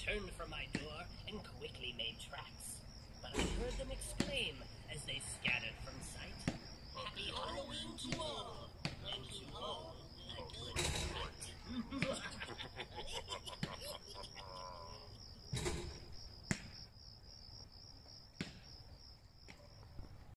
turned from my door and quickly made tracks. But I heard them exclaim as they scattered from sight, "Happy Halloween to all, and to all